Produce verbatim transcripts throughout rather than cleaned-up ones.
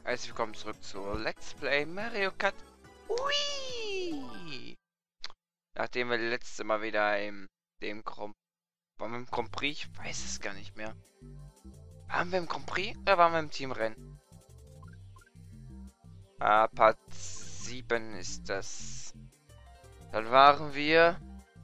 Herzlich willkommen zurück zu Let's Play Mario Kart Wii! Nachdem wir letzte Mal wieder im dem Grand waren wir im Grand Prix? Ich weiß es gar nicht mehr. Waren wir im Grand Prix oder waren wir im Teamrennen? Ah, Part sieben ist das. Dann waren wir.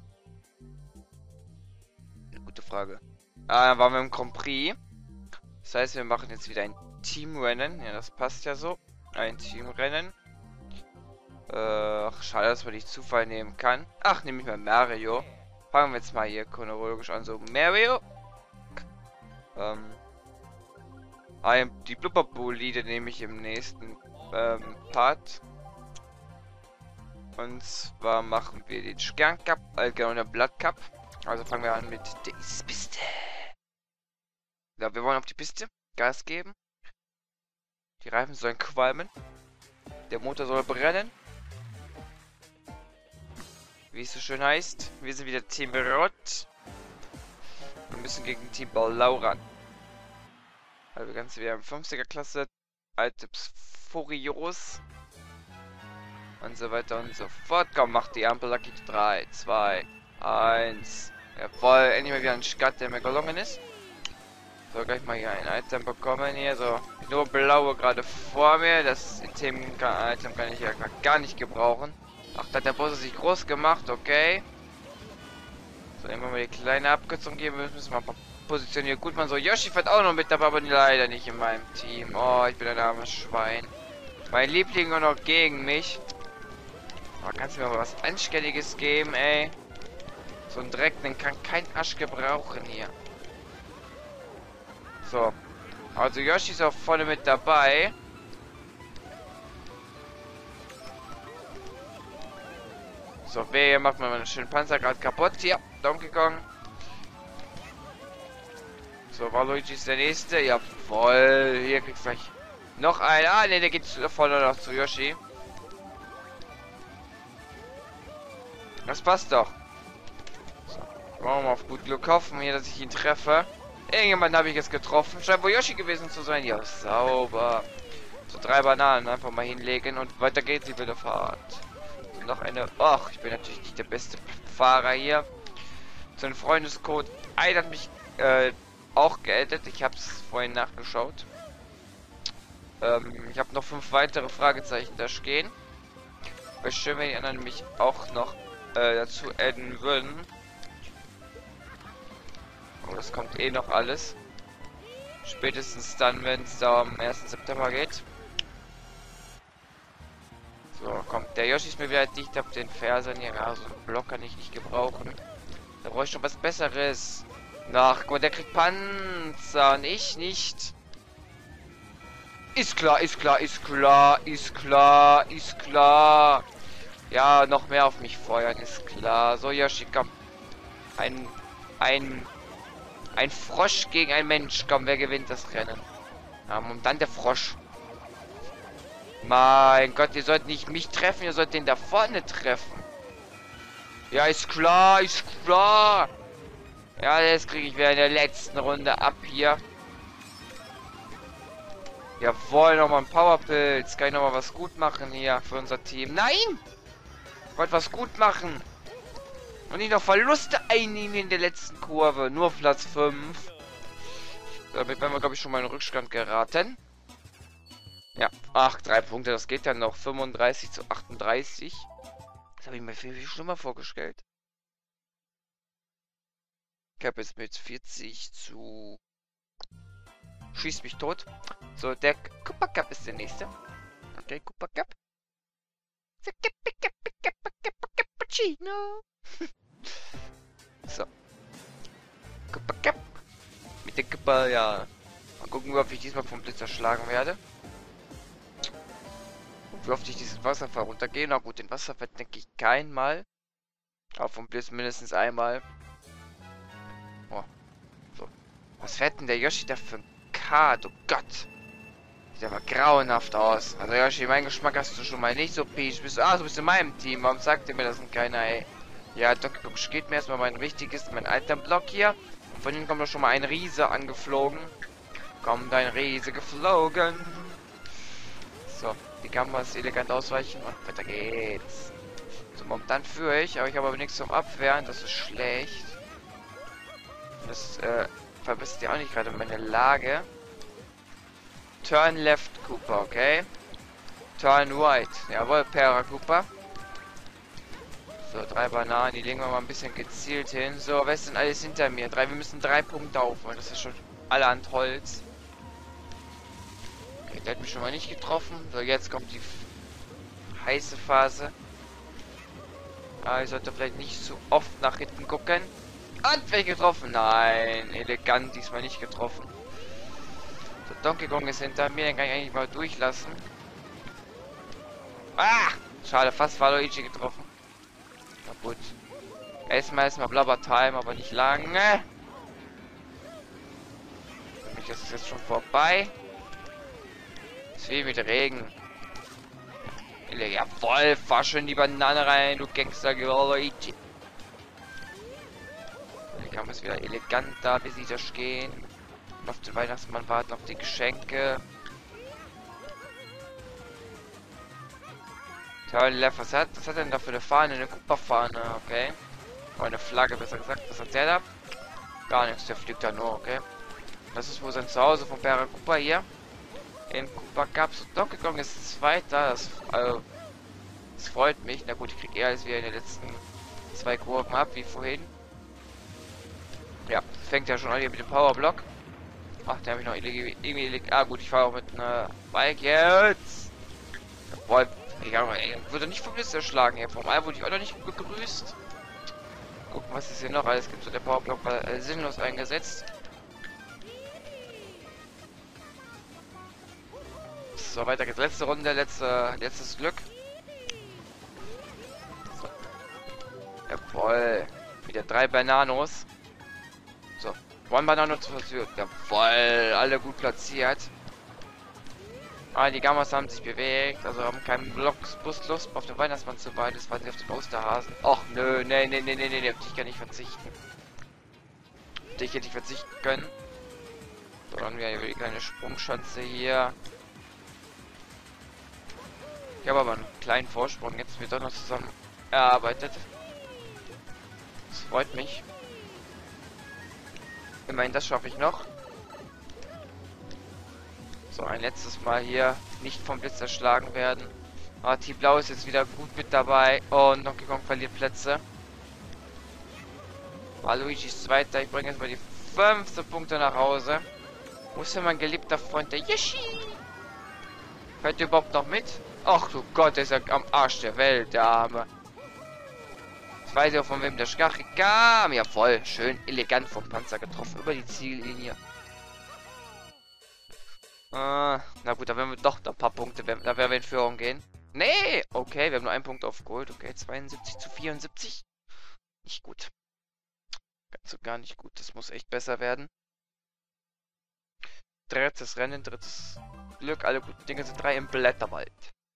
Eine gute Frage. Ah, dann waren wir im Grand Prix. Das heißt, wir machen jetzt wieder ein Teamrennen. Ja, das passt ja so. Ein Teamrennen. Äh, ach, schade, dass man nicht Zufall nehmen kann. Ach, nehme ich mal Mario. Fangen wir jetzt mal hier chronologisch an. So, Mario. Ähm. Die Blubberbolide nehme ich im nächsten ähm, Part. Und zwar machen wir den Stern Cup, äh, genau, den Blood Cup. Also fangen wir an mit der Piste. Ja, wir wollen auf die Piste Gas geben. Die Reifen sollen qualmen. Der Motor soll brennen. Wie es so schön heißt. Wir sind wieder Team Rot. Wir müssen gegen Team Blau ran. Also wir ganz wieder im fünfziger Klasse. Alte Furios. Und so weiter und so fort. Komm, macht die Ampel Lucky. drei, zwei, eins. Jawohl, endlich mal wieder ein Skat, der mir gelungen ist. So, gleich mal hier ein Item bekommen hier. So, nur blaue gerade vor mir. Das Item kann, Item kann ich ja gar nicht gebrauchen. Ach, da hat der Boss sich groß gemacht, okay. So, immer mal die kleine Abkürzung geben. Wir müssen mal positionieren. Gut, man so. Yoshi fährt auch noch mit dabei, aber leider nicht in meinem Team. Oh, ich bin ein armes Schwein. Mein Liebling nur noch gegen mich. Aber kannst du mir mal was Anständiges geben, ey? So ein Dreck, den kann kein Arsch gebrauchen hier. So. Also Yoshi ist auch vorne mit dabei. So, wer macht mal einen schönen Panzer gerade kaputt. Hier, Donkey Kong. So, Waluigi ist der nächste. Jawohl. Hier kriegst du gleich noch einen. Ah, ne, der geht vorne noch zu Yoshi. Das passt doch. So, wollen wir mal auf gut Glück hoffen, hier, dass ich ihn treffe. Irgendjemand habe ich jetzt getroffen. Scheint wohl Yoshi gewesen zu sein. Ja, sauber. So, drei Bananen einfach mal hinlegen und weiter geht's, die wilde Fahrt. So, noch eine. Ach, ich bin natürlich nicht der beste Fahrer hier. So ein Freundescode. Ein hat mich äh, auch geaddet. Ich habe es vorhin nachgeschaut. Ähm, ich habe noch fünf weitere Fragezeichen da stehen. Wäre schön, wenn die anderen mich auch noch äh, dazu adden würden. Aber das kommt eh noch alles. Spätestens dann, wenn es da am ersten September geht. So, kommt. Der Yoshi ist mir wieder dicht auf den Fersern hier. Ja, so einen Block kann ich nicht gebrauchen. Da brauche ich schon was Besseres. Ach, guck mal, der kriegt Panzer und ich nicht. Ist klar, ist klar, ist klar, ist klar, ist klar. Ja, noch mehr auf mich feuern, ist klar. So, Yoshi, komm. Ein, ein, ein Frosch gegen ein Mensch. Komm, wer gewinnt das Rennen? Ja, und dann der Frosch. Mein Gott, ihr sollt nicht mich treffen, ihr sollt den da vorne treffen. Ja, ist klar, ist klar. Ja, jetzt kriege ich wieder in der letzten Runde ab hier. Jawohl, nochmal ein Powerpilz. Kann ich nochmal was gut machen hier für unser Team? Nein! Ich wollte was gut machen. Und nicht noch Verluste einnehmen in der letzten Kurve. Nur auf Platz fünf. Damit werden wir, glaube ich, schon mal in den Rückstand geraten. Ja, ach, drei Punkte, das geht dann noch. fünfunddreißig zu achtunddreißig. Das habe ich mir viel, viel schlimmer vorgestellt. Ich habe jetzt mit vierzig zu... Schießt mich tot. So, der Koopa Cup ist der nächste. Okay, Koopa Cup. Cappuccino. So. Koopa Cup. Mit der Koopa, ja. Mal gucken, wie oft ich diesmal vom Blitz erschlagen werde. Und wie oft ich diesen Wasserfall runtergehe. Na gut, den Wasserfall denke ich keinmal. Aber vom Blitz mindestens einmal. Oh. So. Was fährt denn der Yoshi da für ein Kart? Oh Gott. Sieht aber grauenhaft aus. Also Yoshi, mein Geschmack hast du schon mal nicht so peach. Bist du, ah, du bist in meinem Team. Warum sagt ihr mir das denn keiner, ey? Ja, Donkey Kong steht mir erstmal mein wichtiges, mein alter Block hier. Und von hinten kommt doch schon mal ein Riese angeflogen. Kommt ein Riese geflogen. Die Gammas elegant ausweichen und weiter geht's. So, momentan führe ich, aber ich habe aber nichts zum Abwehren. Das ist schlecht. Das äh, verbessert ja auch nicht gerade meine Lage. Turn left, Cooper, okay? Turn right. Jawohl, Para Cooper. So, drei Bananen, die legen wir mal ein bisschen gezielt hin. So, wer ist denn alles hinter mir? Drei, wir müssen drei Punkte aufholen. Das ist schon allerhand Holz. Okay, der hat mich schon mal nicht getroffen. So, jetzt kommt die heiße Phase. Ah, ich sollte vielleicht nicht so oft nach hinten gucken. Und wer getroffen? Nein, elegant, diesmal nicht getroffen. So, Donkey Kong ist hinter mir, den kann ich eigentlich mal durchlassen. Ah! Schade, fast war Luigi getroffen. Na gut. Erstmal ist mal Blubber Time, aber nicht lange. Für mich ist es jetzt schon vorbei. Es ist wie mit Regen. Jawoll, fahr schön die Banane rein, du Gangster, Luigi. Dann kann man es wieder elegant da besiegt gehen. Und auf den Weihnachtsmann warten, auf die Geschenke. Turn left, was hat, was hat denn da für eine Fahne? Eine Kupferfahne, okay. Oder eine Flagge, besser gesagt. Was hat der da? Gar nichts, der fliegt da nur, okay. Das ist wohl sein Zuhause von Para Cooper hier. In Cooper Cups. Donkey Kong ist Zweiter. Das, also, das freut mich. Na gut, ich krieg eher als wir in den letzten zwei Kurven ab, wie vorhin. Ja, fängt ja schon an hier mit dem Powerblock. Ach, der habe ich noch irgendwie. Ah, gut, ich fahre auch mit einer Bike jetzt. Jawohl. Ich wurde nicht vom Blitz erschlagen hier. Vom All wurde ich auch noch nicht begrüßt. Gucken, was es hier noch alles gibt. So, der Powerblock war äh, sinnlos eingesetzt. So, weiter geht's. Letzte Runde, letzte, letztes Glück. So. Jawohl. Wieder drei Bananos. So. One Banano zu versuchen. Jawohl. Alle gut platziert. Ah, die Gammas haben sich bewegt. Also haben keinen Blocksbuslust auf den Weihnachtsmann zu warten. Das waren sie auf den Osterhasen. Och, nö. Nee, nee, nee, nee, nee. Auf dich kann ich verzichten. Auf dich hätte ich verzichten können. So, dann wäre die kleine Sprungschanze hier. Ich habe aber einen kleinen Vorsprung. Jetzt wird doch noch zusammen erarbeitet. Das freut mich. Immerhin, das schaffe ich noch. So, ein letztes Mal hier nicht vom Blitz erschlagen werden. Ah, Team Blau ist jetzt wieder gut mit dabei. Und Donkey Kong verliert Plätze. Ah, Luigi ist Zweiter. Ich bringe jetzt mal die fünfzehn Punkte nach Hause. Wo ist denn mein geliebter Freund, der Yoshi? Hört ihr überhaupt noch mit? Ach du Gott, der ist ja am Arsch der Welt, der Arme. Ich weiß ja auch, von wem der Schkache kam. Ja, voll. Schön elegant vom Panzer getroffen. Über die Ziellinie. Äh, na gut, da werden wir doch ein paar Punkte. Da werden wir in Führung gehen. Nee! Okay, wir haben nur einen Punkt auf Gold. Okay, zweiundsiebzig zu vierundsiebzig. Nicht gut. Ganz so gar nicht gut. Das muss echt besser werden. Drittes Rennen, drittes Glück. Alle guten Dinge sind drei im Blätterwald.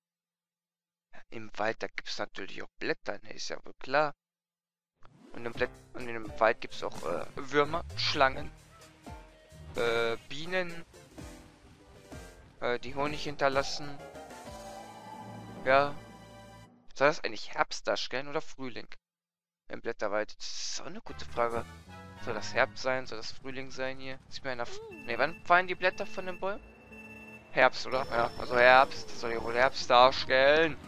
Im Wald, da gibt es natürlich auch Blätter, ne, ist ja wohl klar. Und im, Blätt und im Wald gibt es auch äh, Würmer, Schlangen, äh, Bienen, äh, die Honig hinterlassen. Ja. Soll das eigentlich Herbst darstellen oder Frühling? Im Blätterwald. Das ist auch eine gute Frage. Soll das Herbst sein? Soll das Frühling sein hier? Sieht mir einer. Ne, wann fallen die Blätter von den Bäumen? Herbst, oder? Ja, also Herbst. Das soll ja wohl Herbst darstellen.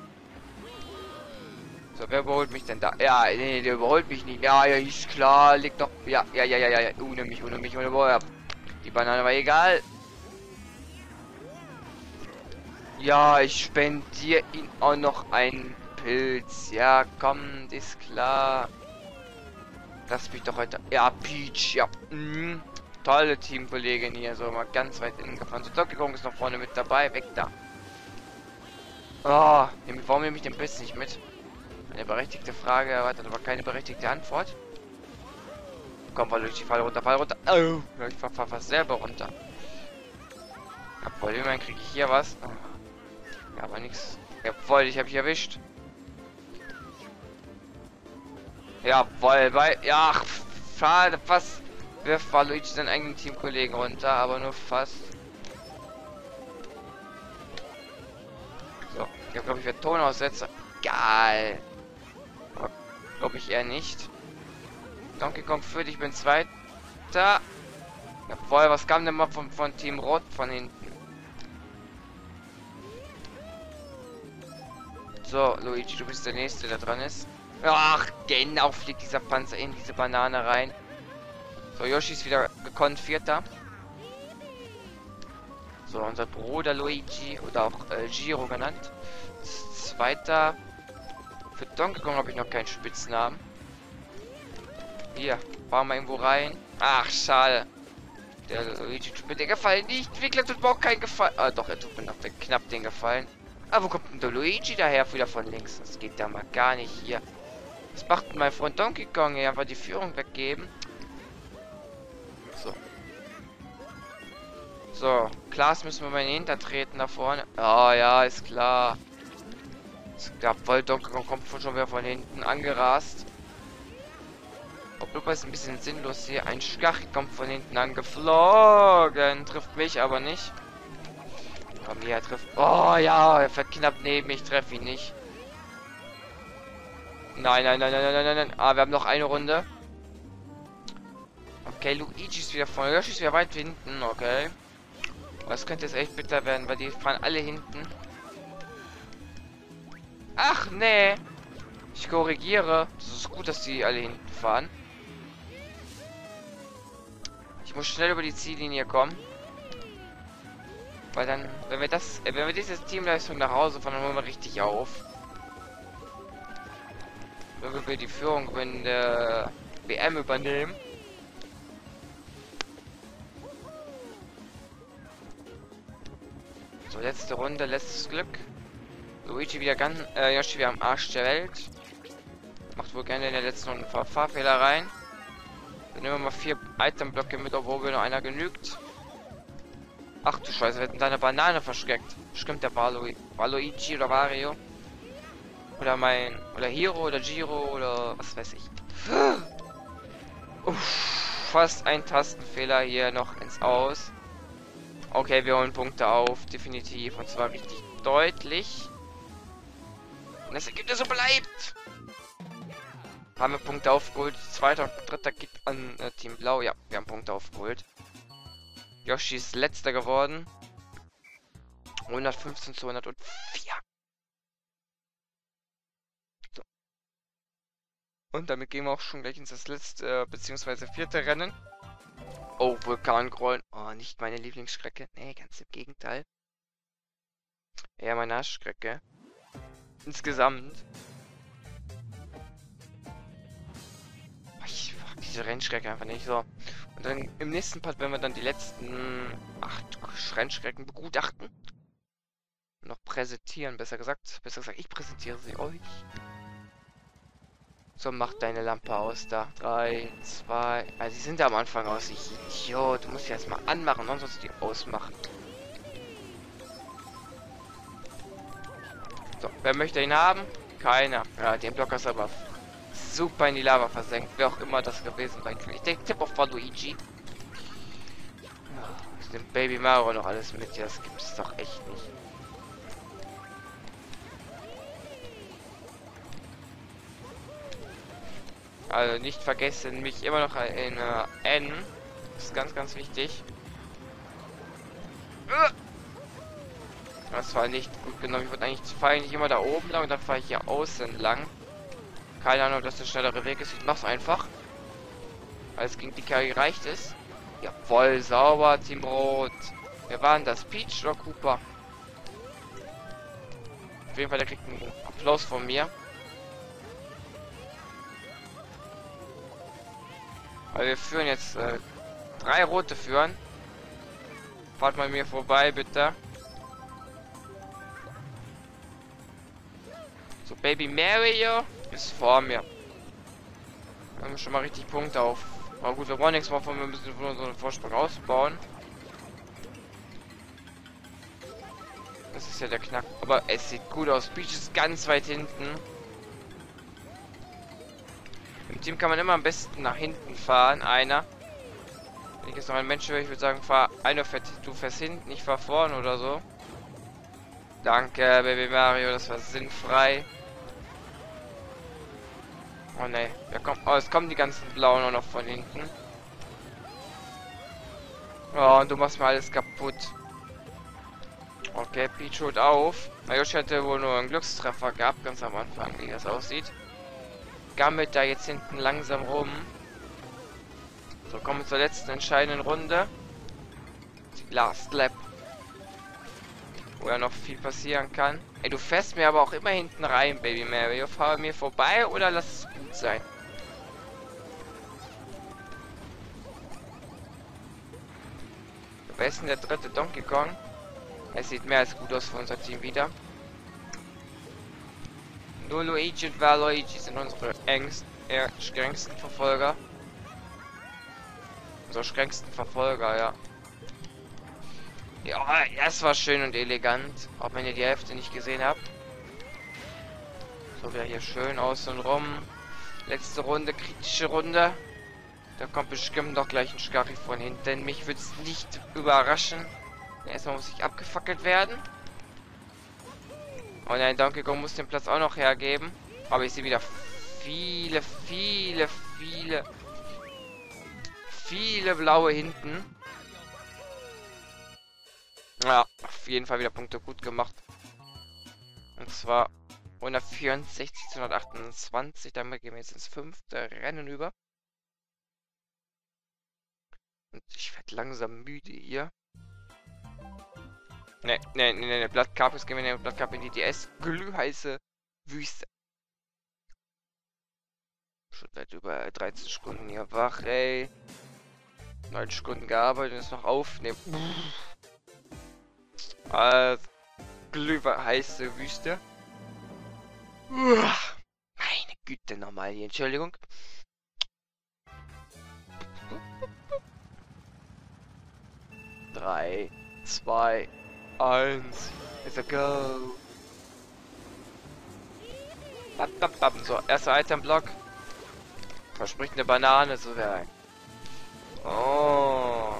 So, wer überholt mich denn da? Ja, nee, der überholt mich nicht. Ja, ja, ist klar. Liegt doch. Ja, ja, ja, ja, ja. Ohne mich, ohne mich, ohne mich. Die Banane war egal. Ja, ich spendiere ihn auch noch einen Pilz. Ja, komm, ist klar. Lass mich doch heute. Ja, Peach, ja. Mhm. Tolle Teamkollegin hier. So, mal ganz weit innen gefahren. So, Donkey Kong ist noch vorne mit dabei. Weg da. Oh, warum nehme ich den Pilz nicht mit? Eine berechtigte Frage erwartet, aber keine berechtigte Antwort. Komm, weil durch die Fall runter, Fall runter. Oh, ich fahr, fahr fast selber runter. Jawohl, immerhin kriege ich hier was. Oh. Ja, aber nichts. Jawohl, ich habe ich erwischt. Jawohl, weil. Ja, ach, schade, fast wirft Waluigi seinen eigenen Teamkollegen runter, aber nur fast. Ich habe, glaube ich, für Tonaussetzer. Geil. Glaube ich eher nicht. Donkey Kong führt, ich bin Zweiter. Jawohl, was kam denn mal von, von Team Rot von hinten? So, Luigi, du bist der Nächste, der dran ist. Ach, genau, fliegt dieser Panzer in diese Banane rein. So, Yoshi ist wieder gekonnt Vierter. So, unser Bruder Luigi, oder auch äh, Giro genannt. Zweiter. Für Donkey Kong habe ich noch keinen Spitznamen. Hier, fahren wir irgendwo rein. Ach, schade. Der Luigi tut mir den Gefallen nicht. Entwickler tut mir auch keinen Gefallen. Ah, doch, er tut mir noch den, knapp den Gefallen. Ah, wo kommt denn der Luigi daher? Wieder von links. Das geht ja mal gar nicht hier. Was macht denn mein Freund Donkey Kong? Er einfach die Führung weggeben. So. So, Klaas müssen wir mal hintertreten da vorne. Ah, ja, ist klar. Ja, voll Donkey Kong kommt schon wieder von hinten angerast. Obwohl es ein bisschen sinnlos hier. Ein Schach kommt von hinten angeflogen. Trifft mich aber nicht. Komm hier, er trifft. Oh ja, er fährt knapp neben mich. Treffe ihn nicht. Nein, nein, nein, nein, nein, nein, nein. Ah, wir haben noch eine Runde. Okay, Luigi ist wieder vorne. Yoshi ist wieder weit hinten. Okay. Das könnte jetzt echt bitter werden, weil die fahren alle hinten. Ach, nee. Ich korrigiere. Das ist gut, dass die alle hinten fahren. Ich muss schnell über die Ziellinie kommen. Weil dann, wenn wir das, äh, wenn wir diese Teamleistung nach Hause fahren, dann holen wir richtig auf. Wenn wir die Führung in der W M übernehmen. So, letzte Runde, letztes Glück. Luigi wieder ganz, äh, Yoshi wieder am Arsch der Welt. Macht wohl gerne in der letzten Runde ein paar Fahrfehler rein. Wir nehmen mal vier Itemblöcke mit, obwohl wir nur einer genügt. Ach du Scheiße, wir hätten deine Banane verschreckt. Stimmt, der war, Lu war Luigi oder Wario. Oder mein, oder Hiro oder Giro oder was weiß ich. Uff, fast ein Tastenfehler hier noch ins Aus. Okay, wir holen Punkte auf, definitiv, und zwar richtig deutlich. Und das Ergebnis so bleibt. Haben wir Punkte aufgeholt. Zweiter und dritter geht an äh, Team Blau. Ja, wir haben Punkte aufgeholt. Yoshi ist letzter geworden. hundertfünfzehn zu hundertvier. So. Und damit gehen wir auch schon gleich ins das letzte, äh, beziehungsweise vierte Rennen. Oh, Vulkangrollen. Oh, nicht meine Lieblingsstrecke. Nee, ganz im Gegenteil. Eher meine Hassstrecke. Insgesamt. Ich mag diese Rennstrecke einfach nicht so. Und dann im nächsten Part werden wir dann die letzten acht Rennstrecken begutachten. Noch präsentieren, besser gesagt. Besser gesagt, ich präsentiere sie euch. So, mach deine Lampe aus da. drei, zwei. Also, sie sind da am Anfang aus. Ich Idiot. Du musst sie erstmal anmachen, sonst musst du die ausmachen. So, wer möchte ihn haben? Keiner. Ja, den Block ist aber super in die Lava versenkt. Wer auch immer das gewesen sein kann. Ich denke, Tipp auf Luigi. Oh, den Baby Mario noch alles mit. Ja, das gibt es doch echt nicht. Also nicht vergessen, mich immer noch in äh, N. Das ist ganz, ganz wichtig. Das war nicht gut genommen. Ich würde eigentlich fahre ich immer da oben lang und dann fahre ich hier außen lang. Keine Ahnung, dass der schnellere Weg ist. Ich mach's einfach. Als gegen die Carry reicht es. Jawohl, sauber, Team Rot. Wer war denn das? Peach oder Cooper? Auf jeden Fall, der kriegt einen Applaus von mir. Weil wir führen jetzt äh, drei rote führen. Fahrt mal mir vorbei, bitte. So, Baby Mario ist vor mir. Wir haben schon mal richtig Punkte auf. Aber gut, wir brauchen nichts mehr von, wir müssen von unseren Vorsprung ausbauen. Das ist ja der Knack. Aber es sieht gut aus. Peach ist ganz weit hinten. Im Team kann man immer am besten nach hinten fahren. Einer. Wenn ich jetzt noch ein Mensch wäre, ich würde sagen, fahr einer fährt, du fährst hinten, ich fahr vorne oder so. Danke, Baby Mario, das war sinnfrei. Oh ne, wer kommt? Oh, es kommen die ganzen Blauen auch noch von hinten. Oh, und du machst mir alles kaputt. Okay, Peach holt auf. Yoshi hatte wohl nur einen Glückstreffer gehabt, ganz am Anfang, wie das aussieht. Gammelt da jetzt hinten langsam rum. So, kommen wir zur letzten entscheidenden Runde. Die Last Lap. Wo ja noch viel passieren kann. Ey, du fährst mir aber auch immer hinten rein, Baby Mario. Fahr mir vorbei oder lass es gut sein. Wer ist denn der dritte Donkey Kong? Es sieht mehr als gut aus für unser Team wieder. Nur Luigi und Waluigi sind unsere engsten, eher strengsten Verfolger. Unsere strengsten Verfolger, ja. Ja, das war schön und elegant. Auch wenn ihr die Hälfte nicht gesehen habt. So, wieder hier schön außen rum. Letzte Runde, kritische Runde. Da kommt bestimmt noch gleich ein Scary von hinten. Mich würde es nicht überraschen. Erstmal muss ich abgefackelt werden. Und ein Donkey Kong muss den Platz auch noch hergeben. Aber ich sehe wieder viele, viele, viele, viele blaue hinten. Ja, auf jeden Fall wieder Punkte gut gemacht. Und zwar hundertvierundsechzig zu hundertachtundzwanzig. Damit gehen wir jetzt ins fünfte Rennen über. Und ich werde langsam müde hier. Ne, ne, ne, ne, Blood Cup, jetzt gehen wir in den Blood Cup in die D S. Glühheiße Wüste. Schon seit über dreizehn Stunden hier wach, ey. neun Stunden gearbeitet und ist noch aufnehmen. Also, glühheiße Wüste. Uah, meine Güte, nochmal hier, Entschuldigung. drei, zwei, eins, let's go. Bap, bap, bap. So, erster Item-Block. Verspricht eine Banane zu werden. Oh.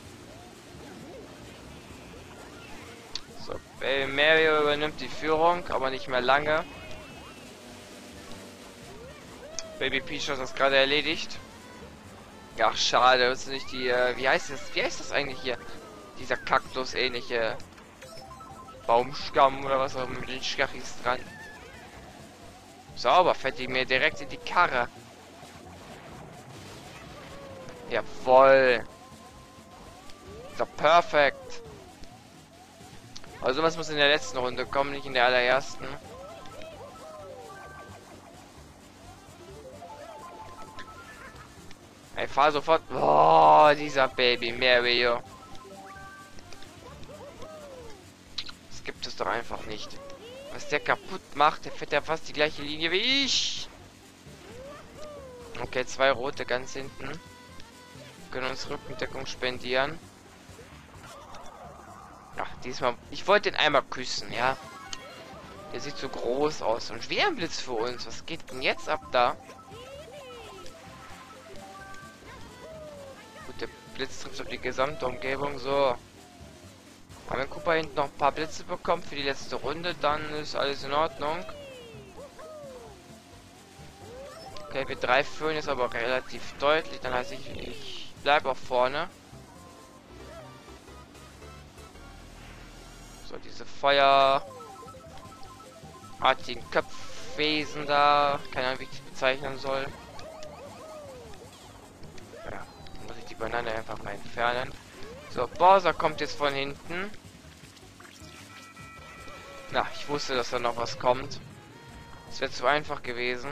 So, Baby Mario übernimmt die Führung, aber nicht mehr lange. Baby Peach hat das gerade erledigt. Ja, schade, das ist nicht die, äh, wie heißt das, wie heißt das eigentlich hier? Dieser Kaktus-ähnliche Baumstamm oder was auch mit den Schachis dran. Sauber, fährt die mir direkt in die Karre. Jawoll. So, perfekt. Also was muss in der letzten Runde kommen, nicht in der allerersten. Ich fahr sofort. Oh, dieser Baby Mario. Das gibt es doch einfach nicht. Was der kaputt macht, der fährt ja fast die gleiche Linie wie ich. Okay, zwei rote ganz hinten. Wir können uns Rückendeckung spendieren. Ach, diesmal. Ich wollte den einmal küssen, ja. Der sieht so groß aus. Und wie ein Blitz für uns. Was geht denn jetzt ab da? Gut, der Blitz trifft auf die gesamte Umgebung. So. Aber wenn Koopa hinten noch ein paar Blitze bekommt für die letzte Runde, dann ist alles in Ordnung. Okay, wir drei führen jetzt aber relativ deutlich. Dann heißt ich, ich bleibe auch vorne. So, diese Feuer... artigen Köpfwesen da. Keine Ahnung, wie ich das bezeichnen soll. Ja, dann muss ich die Banane einfach mal entfernen. So, Bowser kommt jetzt von hinten. Na, ich wusste, dass da noch was kommt. Es wäre zu einfach gewesen.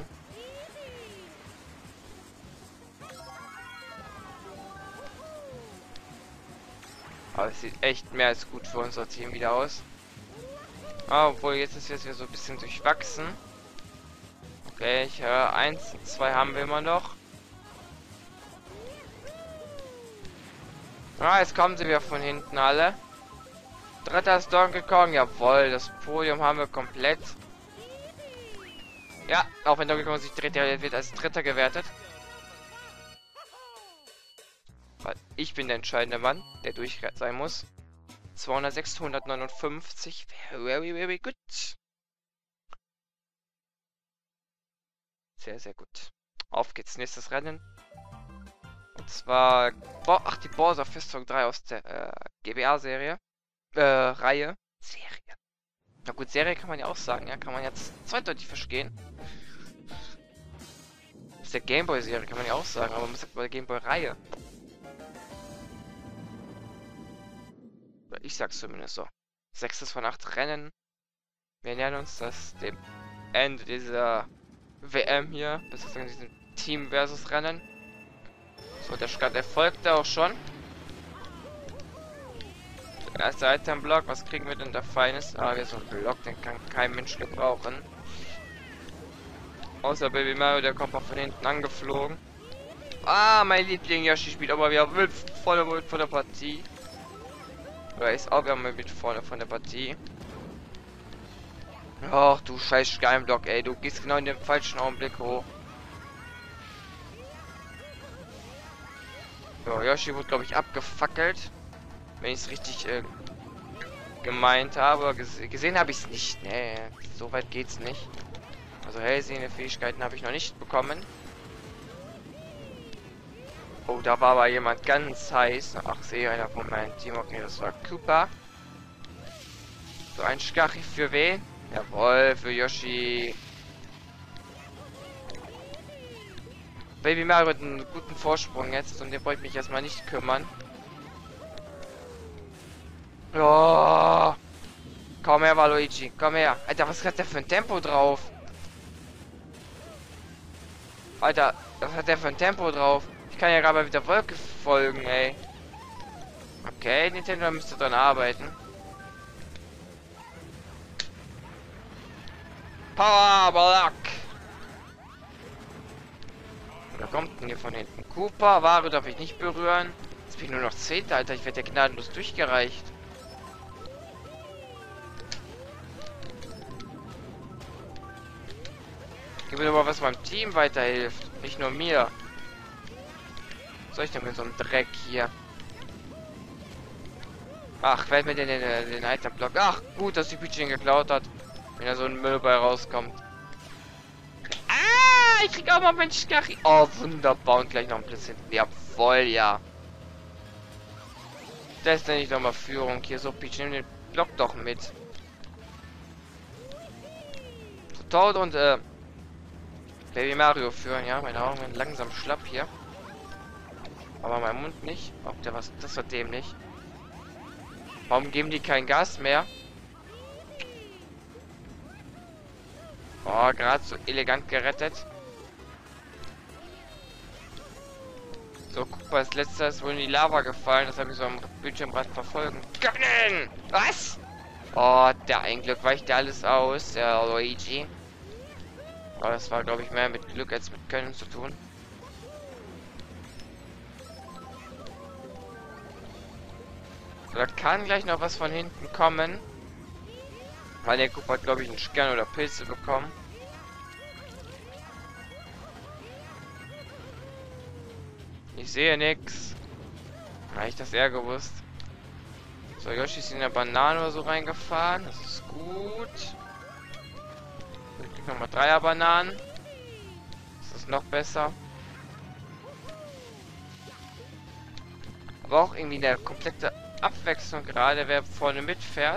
Aber es sieht echt mehr als gut für unser Team wieder aus. Ah, obwohl jetzt ist jetzt wieder so ein bisschen durchwachsen. Okay, ich höre eins, zwei haben wir immer noch. Ah, jetzt kommen sie wieder von hinten alle. Dritter ist Donkey Kong. Jawohl, das Podium haben wir komplett. Ja, auch wenn Donkey Kong sich dreht, der wird als Dritter gewertet. Weil ich bin der entscheidende Mann, der durch sein muss. zweihundertsechs, very, very good. Sehr, sehr gut. Auf geht's, nächstes Rennen. Und zwar, Bo ach, die Borsa Festung drei aus der äh, G B A-Serie. Äh, Reihe. Serie. Na gut, Serie kann man ja auch sagen, ja, kann man jetzt zweideutig verstehen. Das ist der Gameboy-Serie, kann man ja auch sagen, aber man sagt mal Gameboy-Reihe. Ich sag's zumindest so. Sechstes von acht Rennen. Wir nähern uns das dem Ende dieser W M hier. Das ist diesem Team versus Rennen. So, der Start erfolgte auch schon. Der erste Item-Block. Was kriegen wir denn da Feines? Ah, wir so einen Block, den kann kein Mensch gebrauchen. Außer Baby Mario, der kommt mal von hinten angeflogen. Ah, mein Liebling Yoshi spielt aber wieder mit vorne mit von der Partie. Oder ist auch wieder mit vorne von der Partie. Ach du scheiß Skyblock, ey, du gehst genau in den falschen Augenblick hoch. So, Yoshi wurde, glaube ich, abgefackelt. Wenn ich es richtig äh, gemeint habe. Gese gesehen habe ich es nicht. Nee, so weit geht's nicht. Also hellsehende Fähigkeiten habe ich noch nicht bekommen. Oh, da war aber jemand ganz heiß. Ach, sehe einer von meinem Team. Okay, das war Koopa. So, ein Skachi für wen? Jawohl, für Yoshi. Baby Mario hat einen guten Vorsprung jetzt und den wollte ich mich erstmal nicht kümmern. Oh. Komm her, Waluigi. Komm her. Alter, was hat der für ein Tempo drauf? Alter, was hat der für ein Tempo drauf? Ich kann ja gerade wieder Wolke folgen, ey. Okay, Nintendo müsste dran arbeiten. Power Block. Oder kommt denn hier von hinten? Koopa, Ware darf ich nicht berühren. Jetzt bin ich nur noch Zehnter, Alter. Ich werde ja gnadenlos durchgereicht. Gib mir doch mal, was meinem Team weiterhilft. Nicht nur mir. Was soll ich denn mit so einem Dreck hier? Ach, wer hat mir denn den, den, den Item-Block? Ach, gut, dass die Peach geklaut hat. Wenn da so ein Müll bei rauskommt. Ah, ich krieg auch mal meinen Skachi. Oh, wunderbar. Und gleich noch ein Blitz hinten. Jawohl, ja. Das ist ja nicht nochmal Führung. Hier, so, Peach, nimm den Block doch mit. So, Toad und, äh, Baby Mario führen, ja. Meine Augen werden langsam schlapp hier. Aber mein Mund nicht. Ob der was... Das war dämlich. Warum geben die kein Gas mehr? Oh, gerade so elegant gerettet. So, guck mal, als letztes wohl in die Lava gefallen. Das habe ich so am Bildschirmrand verfolgen können. Was? Oh, der ein Glück weicht ja alles aus, der Luigi. Aber das war, glaube ich, mehr mit Glück als mit Können zu tun. So, da kann gleich noch was von hinten kommen. Weil der Koopa hat, glaube ich, einen Stern oder Pilze bekommen. Ich sehe nichts. Habe ich das eher gewusst. So, Yoshi ist in der Banane oder so reingefahren. Das ist gut. Ich krieg nochmal Dreier Bananen. Das ist noch besser. Aber auch irgendwie eine komplette Abwechslung gerade, wer vorne mitfährt.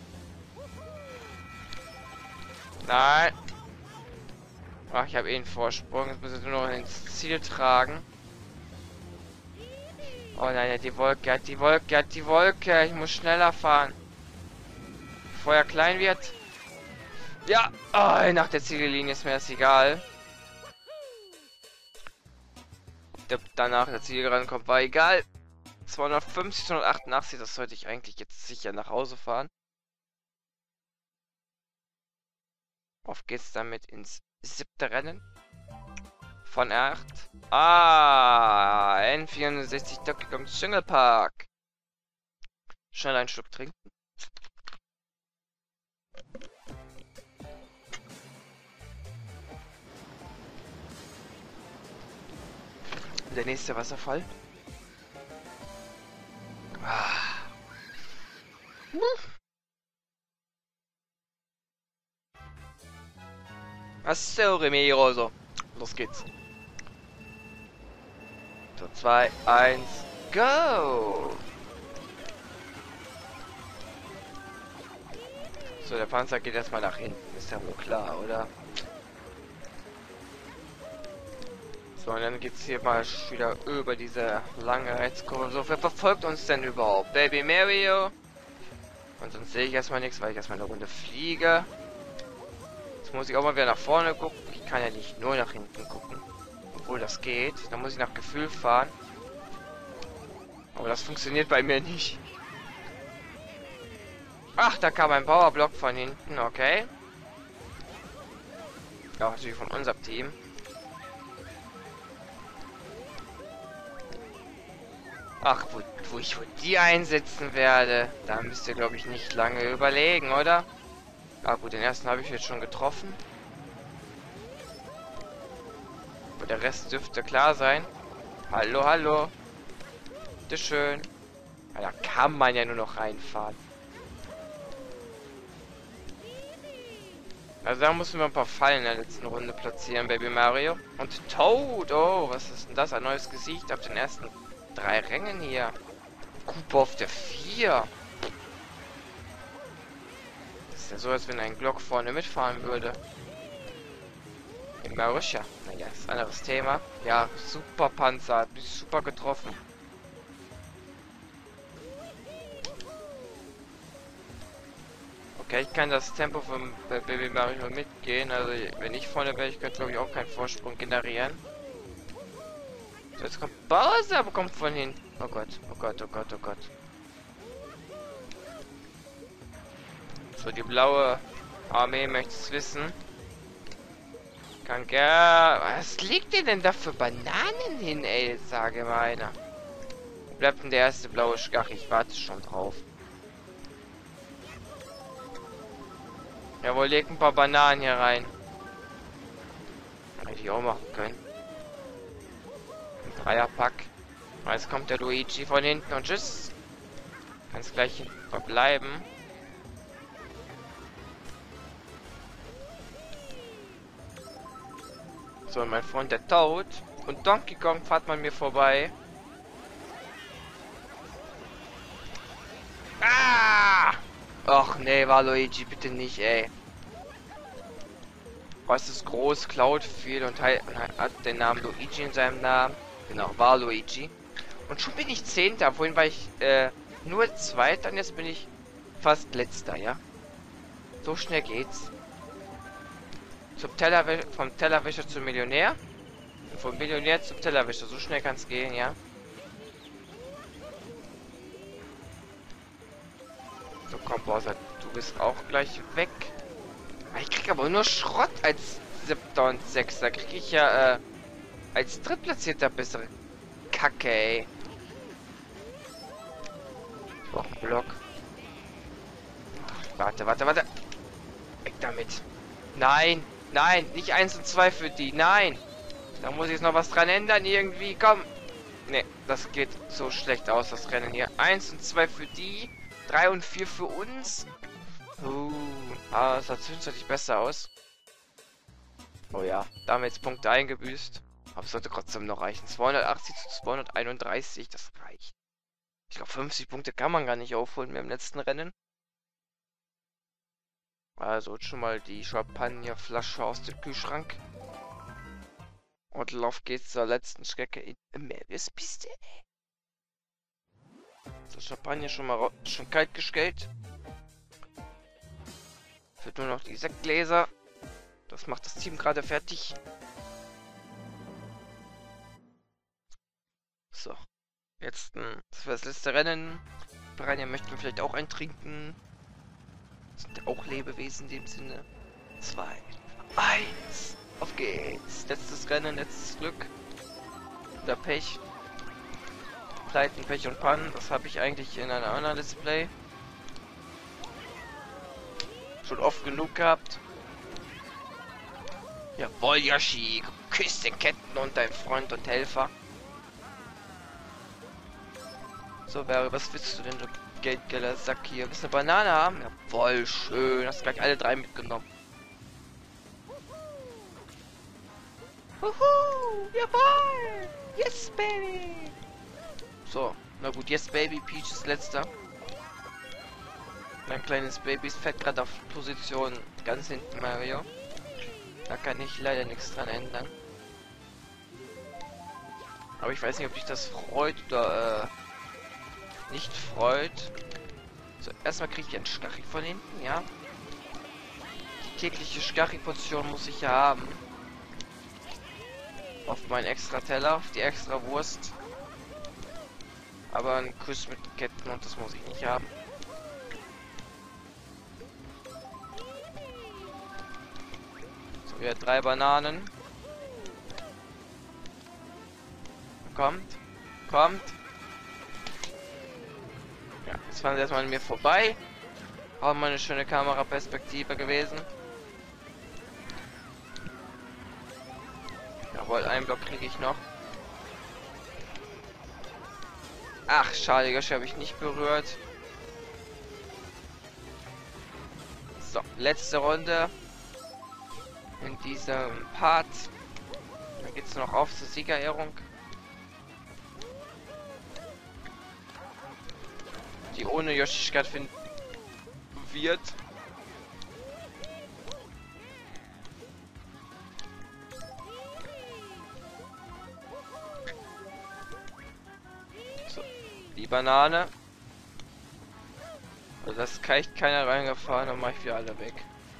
Nein. Ach, ich habe eh einen Vorsprung. Jetzt muss ich nur noch ins Ziel tragen. Oh nein, ja, die Wolke, hat die Wolke, hat die Wolke. Ich muss schneller fahren. Bevor er klein wird. Ja, oh, nach der Ziellinie ist mir das egal. Ob der danach der Ziel rankommt, war egal. zweihundertfünfzig, zweihundertachtundachtzig, das sollte ich eigentlich jetzt sicher nach Hause fahren. Auf geht's damit ins siebte Rennen. Von acht. Ah, N vierundsechzig Donkey Kong Jungle Park. Schnell einen Schluck trinken. Der nächste Wasserfall. Ah. Achso, Remiro, so. Los geht's. So, zwei, eins, go! So, der Panzer geht erstmal nach hinten, ist ja wohl klar, oder? So, und dann geht's hier mal wieder über diese lange Rechtskurve. So, wer verfolgt uns denn überhaupt? Baby Mario? Und sonst sehe ich erstmal nichts, weil ich erstmal eine Runde fliege. Jetzt muss ich auch mal wieder nach vorne gucken. Ich kann ja nicht nur nach hinten gucken. Obwohl das geht. Da muss ich nach Gefühl fahren. Aber das funktioniert bei mir nicht. Ach, da kam ein Powerblock von hinten. Okay. Ja, natürlich von unserem Team. Ach, wo, wo ich wo die einsetzen werde, da müsst ihr, glaube ich, nicht lange überlegen, oder? Ah gut, den ersten habe ich jetzt schon getroffen. Aber der Rest dürfte klar sein. Hallo, hallo. Bitteschön. Ja, da kann man ja nur noch reinfahren. Also da mussten wir ein paar Fallen in der letzten Runde platzieren, Baby Mario. Und Toad, oh, was ist denn das? Ein neues Gesicht auf den ersten drei Rängen hier. Cooper auf der vier. Das ist ja so, als wenn ein Glock vorne mitfahren würde. In Marussia. Naja, das ist ein anderes Thema. Ja, super Panzer. Hat mich super getroffen. Okay, ich kann das Tempo von Baby Mario mitgehen. Also, wenn ich vorne wäre, ich könnte, glaube ich, auch keinen Vorsprung generieren. So, jetzt kommt Bowser, aber kommt von hinten. Oh Gott, oh Gott, oh Gott, oh Gott. So, die blaue Armee möchte es wissen. Kann gar... Was liegt dir denn da für Bananen hin, ey? Sage mal einer. Wo bleibt denn der erste blaue Schach? Ich warte schon drauf. Jawohl, leg ein paar Bananen hier rein. Hätte ich auch machen können. Ein Dreierpack. Jetzt kommt der Luigi von hinten und tschüss. Kannst gleich verbleiben. So, mein Freund der Toad und Donkey Kong fährt man mir vorbei. Ah! Och nee, war Luigi, bitte nicht, ey. Was ist groß, klaut viel und hat den Namen Luigi in seinem Namen. Genau, war Luigi. Und schon bin ich Zehnter. Vorhin war ich äh, nur Zweiter und jetzt bin ich fast Letzter, ja. So schnell geht's. Zum Tellerwäscher, vom Tellerwäscher zum Millionär. Und vom Millionär zum Tellerwäscher. So schnell kann's gehen, ja. So, komm, Bowser, du bist auch gleich weg. Ich krieg aber nur Schrott als Siebter und Sechster. Krieg ich ja äh, als Drittplatzierter bessere Kacke, ey. Noch ein Block. Warte, warte, warte. Weg damit. Nein, nein, nicht eins und zwei für die. Nein. Da muss ich jetzt noch was dran ändern irgendwie. Komm. Ne, das geht so schlecht aus, das Rennen hier. eins und zwei für die. drei und vier für uns. Uh, aber das sah zwischenzeitlich besser aus. Oh ja, da haben wir jetzt Punkte eingebüßt. Aber es sollte trotzdem noch reichen. zweihundertachtzig zu zweihunderteinunddreißig, das reicht. Ich glaube, fünfzig Punkte kann man gar nicht aufholen mehr im letzten Rennen. Also schon mal die Champagnerflasche aus dem Kühlschrank. Und lauf geht's zur letzten Strecke in Marius Piste. So, Champagner schon mal schon kalt gestellt. Fehlt nur noch die Sektgläser. Das macht das Team gerade fertig. So. Jetzt ein, das war das letzte Rennen. Piranha möchten wir vielleicht auch eintrinken. Sind ja auch Lebewesen in dem Sinne. Zwei. Eins. Auf geht's. Letztes Rennen, letztes Glück. Oder Pech. Pleiten, Pech und Pannen. Das habe ich eigentlich in einer anderen Let's Play schon oft genug gehabt. Jawohl, Yoshi. Küss den Ketten und dein Freund und Helfer. So, Barry, was willst du denn Geldgeller Sack hier. Willst du eine Banane haben? Ja, voll schön. Hast gleich alle drei mitgenommen. Wuhu! Jawohl! Yes, baby! So, na gut, yes, baby. Peach ist letzter. Mein kleines Baby ist fett gerade auf Position ganz hinten, Mario. Da kann ich leider nichts dran ändern. Aber ich weiß nicht, ob dich das freut oder äh, nicht freut. So, erstmal kriege ich einen Stachel von hinten, ja. Die tägliche Stachel-Portion muss ich ja haben. Auf meinen extra Teller, auf die extra Wurst. Aber einen Kuss mit Ketten und das muss ich nicht haben. So, wieder drei Bananen. Kommt. Kommt. Ja, jetzt fahren sie erstmal an mir vorbei. Auch mal eine schöne Kameraperspektive gewesen. Jawohl, einen Block kriege ich noch. Ach, schade, Yoshi habe ich nicht berührt. So, letzte Runde. In diesem Part. Dann geht es noch auf zur Siegerehrung. Die ohne Yoshi stattfinden wird. So, die Banane. Also das kann keiner reingefahren, dann mache ich wieder alle weg.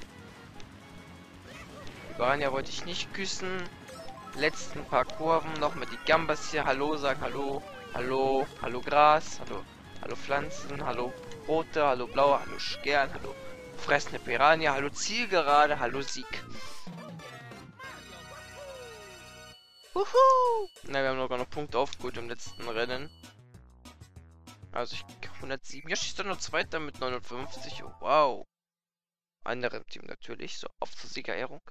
Die Barania wollte ich nicht küssen. Letzten paar Kurven noch mit die Gambas hier. Hallo sagen, hallo, hallo, hallo Gras, hallo. Hallo Pflanzen, hallo Rote, hallo Blaue, hallo Stern, hallo fressende Piranha, hallo Zielgerade, hallo Sieg. Wuhu! Na, wir haben noch noch Punkte aufgeholt im letzten Rennen. Also ich hundertsieben. Ja, schießt dann noch Zweiter mit neunundfünfzig. Oh, wow. Anderem Team natürlich. So, auf zur Siegerehrung.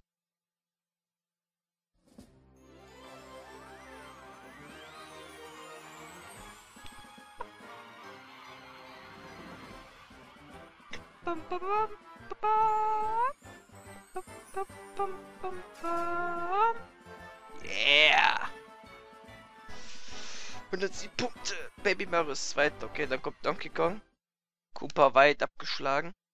Yeah! hundertsieben Punkte. Baby Mario ist Zweiter. Okay, dann kommt Donkey Kong. Koopa weit abgeschlagen.